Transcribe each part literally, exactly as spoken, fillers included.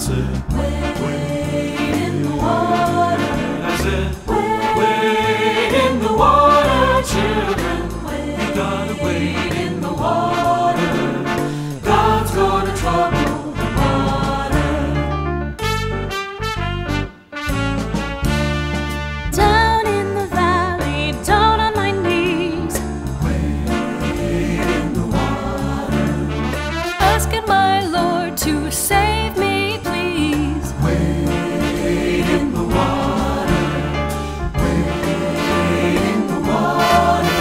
said, wade in the water. I said, wade in the water, children. You gotta wade in the water. God's gonna trouble the water. Down in the valley, down on my knees, Wade in the water. asking my Lord to save me, please. Wade in the water. Wade in the water.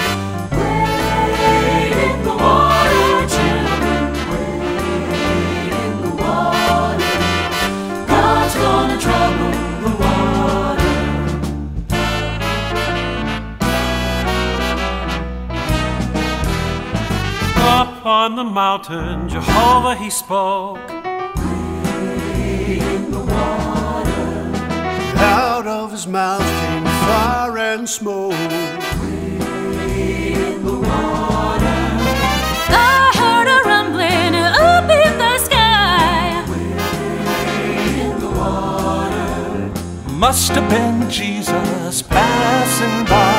Wade in the water, children. Wade in the water. God's gonna trouble the water. Up on the mountain, Jehovah he spoke. Wade in the water. Out of his mouth came fire and smoke. Wade in the water. I heard a rumbling up in the sky. Wade in the water. Must have been Jesus passing by.